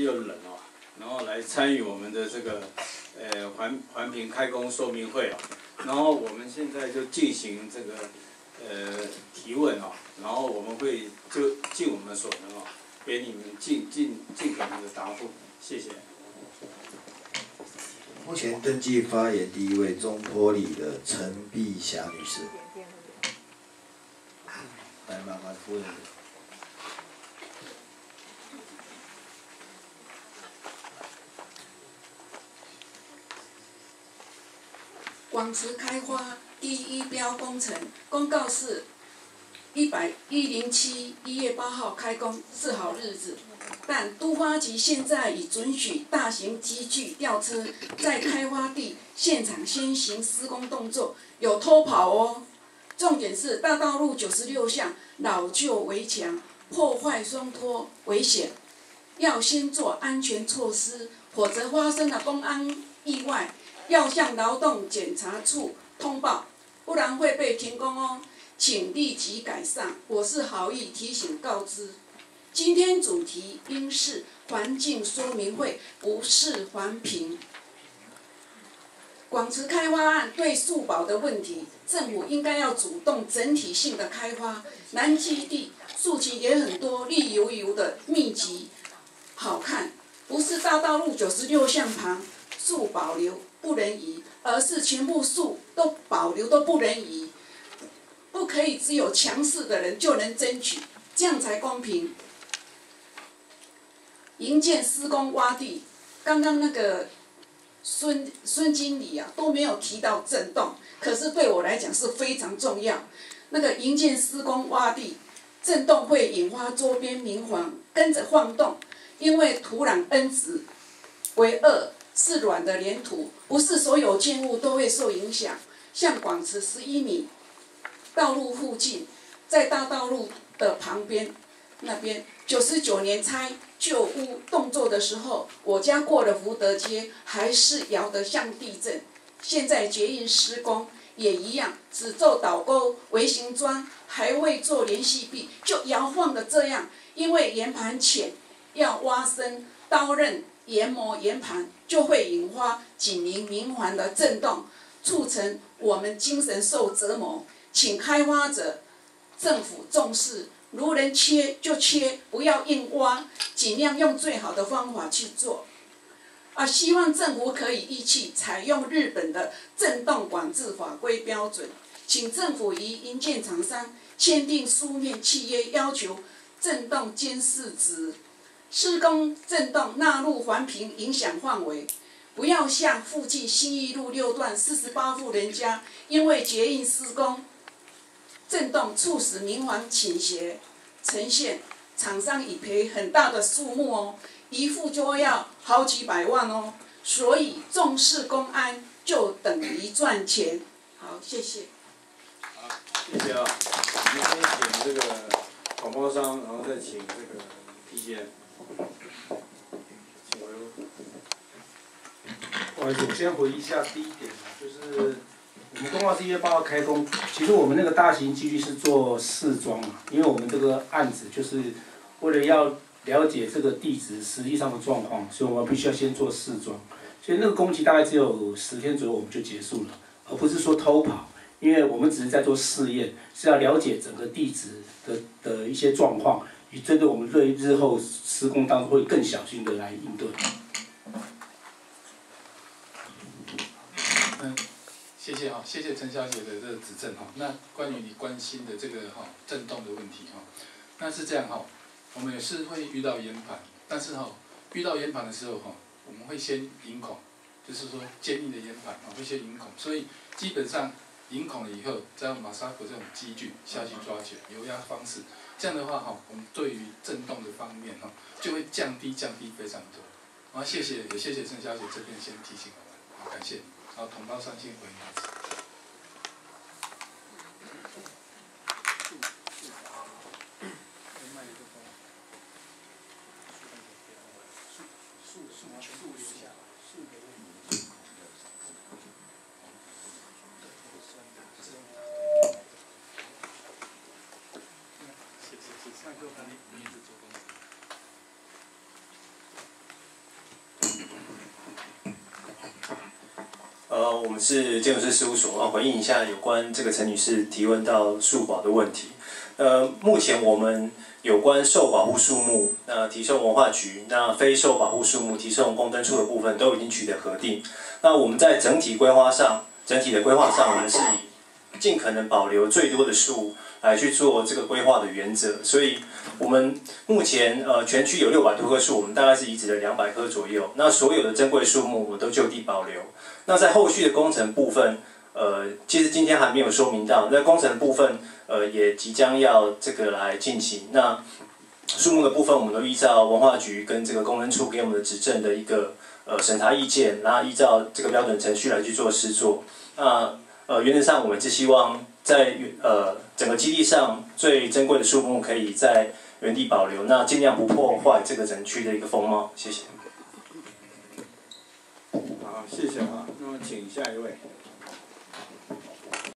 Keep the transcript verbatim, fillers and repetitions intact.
有人哦，然后来参与我们的这个呃环环评开工说明会哦，然后我们现在就进行这个呃提问哦，然后我们会就尽我们所能哦，给你们尽尽尽可能的答复，谢谢。 目前登记发言第一位中坡里的陈碧霞女士，来麻烦夫人。 广慈开发第一标工程公告是一百一零七一月八号开工是好日子，但都发局现在已准许大型机具吊车在开发地现场先行施工动作，有偷跑哦。重点是大道路九十六巷老旧围墙破坏松脱危险，要先做安全措施，否则发生了公安意外。 要向劳动检查处通报，不然会被停工哦，请立即改善。我是好意提醒告知。今天主题应是环境说明会，不是环评。广慈开发案对树保的问题，政府应该要主动整体性的开发。南基地树期也很多，绿油油的密集，好看，不是大道路九十六巷旁树保留。 不能移，而是全部树都保留都不能移，不可以只有强势的人就能争取，这样才公平。营建施工挖地，刚刚那个孙孙经理啊都没有提到震动，可是对我来讲是非常重要。那个营建施工挖地，震动会引发周边民房跟着晃动，因为土壤 N 值为二。 是软的粘土，不是所有建物都会受影响。像广慈十一米道路附近，在大道路的旁边那边，九十九年拆旧屋动作的时候，我家过了福德街，还是摇得像地震。现在捷运施工也一样，只做导沟、微型砖，还未做连续壁，就摇晃的这样。因为岩盘浅，要挖深刀刃。 研磨岩盘就会引发紧邻民环的震动，促成我们精神受折磨。请开发者、政府重视，如能切就切，不要硬挖，尽量用最好的方法去做。啊，希望政府可以依据采用日本的震动管制法规标准，请政府与营建厂商签订书面契约，要求震动监视值。 施工震动纳入环评影响范围，不要像附近新义路六段四十八户人家，因为捷运施工震动促使民房倾斜，呈现厂商已赔很大的数目哦，一户就要好几百万哦，所以重视公安就等于赚钱。好，谢谢。 好，谢谢啊。我们先请这个广播商，然后再请这个意见。 不好意思，我先回忆一下第一点啊，就是我们公告是一月八号开工，其实我们那个大型机具是做试装嘛，因为我们这个案子就是为了要了解这个地质实际上的状况，所以我们必须要先做试装，所以那个工期大概只有十天左右我们就结束了，而不是说偷跑，因为我们只是在做试验，是要了解整个地质的的一些状况，以针对我们对日后施工当中会更小心的来应对。 嗯，谢谢哈，谢谢陈小姐的这个指正哈。那关于你关心的这个哈震动的问题哈，那是这样哈，我们也是会遇到岩盘，但是哈遇到岩盘的时候哈，我们会先引孔，就是说坚硬的岩盘啊会先引孔，所以基本上引孔了以后，再用马萨克这种机具下去抓起来，油压方式，这样的话哈，我们对于震动的方面哈就会降低降低非常多。啊，谢谢也谢谢陈小姐这边先提醒我们，好感谢。 好，同胞上先回答。 呃，我们是建筑师事务所啊，回应一下有关这个陈女士提问到树保的问题。呃，目前我们有关受保护树木，那提送文化局，那非受保护树木提送公灯处的部分都已经取得核定。那我们在整体规划上，整体的规划上，我们是以尽可能保留最多的树来去做这个规划的原则。所以，我们目前呃全区有六百多棵树，我们大概是移植了两百棵左右。那所有的珍贵树木我们都就地保留。那在后续的工程部分，呃，其实今天还没有说明到，那工程部分呃也即将要这个来进行。那树木的部分，我们都依照文化局跟这个工程处给我们的指正的一个呃审查意见，然后依照这个标准程序来去做施作。那呃原则上我们是希望在呃整个基地上最珍贵的树木可以在原地保留，那尽量不破坏这个整区的一个风貌。谢谢。 好，谢谢啊。那么请下一位。